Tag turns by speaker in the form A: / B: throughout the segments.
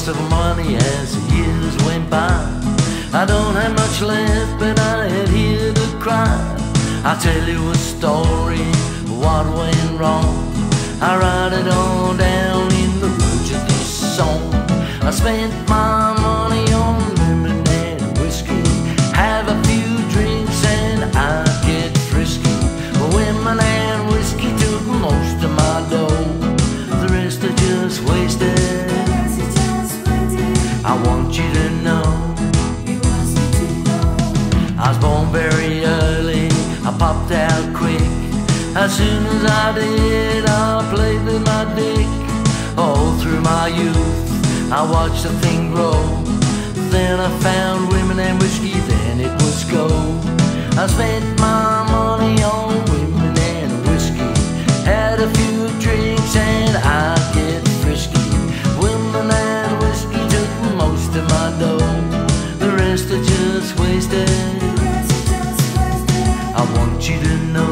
A: of money as the years went by. I don't have much left, but I ain't here to cry. I'll tell you a story, what went wrong. I write it all down in the words of this song. I spent my money on lemon and whiskey, have a few drinks and I get frisky. But women and whiskey took most of my dough, the rest I just wasted. I want you to know, I was born very early, I popped out quick. As soon as I did, I played with my dick. All through my youth, I watched the thing grow. Then I found women and whiskey, then it was go. I spent my money on women and whiskey, had a few drinks and I get frisky. Women and whiskey took most of my dough, the rest I just wasted. I want you to know,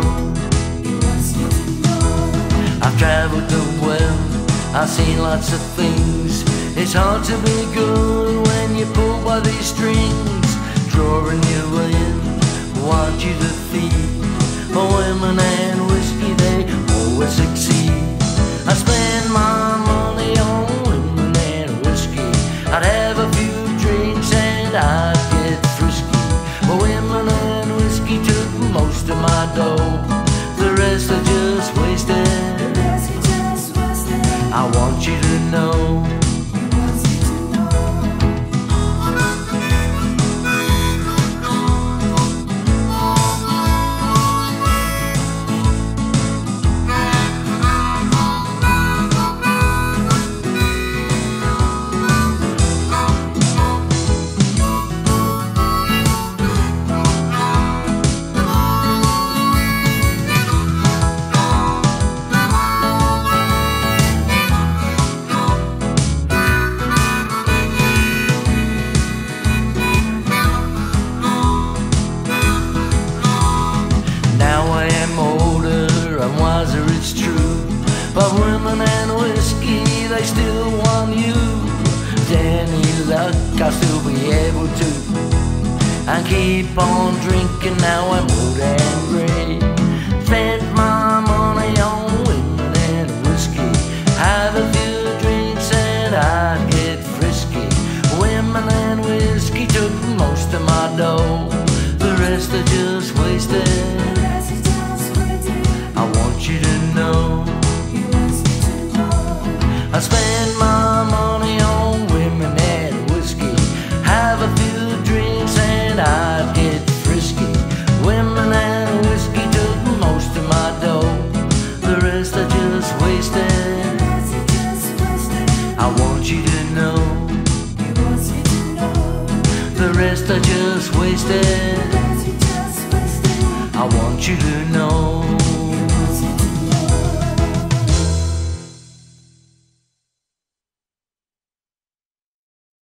A: I've traveled the world, I've seen lots of things. It's hard to be good when you pull by these strings, drawing you in, want you to feed. But women and whiskey, they always succeed. I spend my money on women and whiskey, I'd have a few drinks and I'd get frisky. But women and whiskey took most of my dough, the rest I just wasted. I want you to know, it's true, but women and whiskey, they still want you. With any luck, I'll still be able to, and keep on drinking. Now I'm old and grey. Spent my money on women and whiskey, have a few drinks and I get frisky. Women and whiskey took most of my dough, the rest I just wasted. I want you to know, I spend my money on women and whiskey, have a few drinks and I get frisky. Women and whiskey took most of my dough, the rest I just wasted. I want you to know, the rest I just wasted. I want you to know.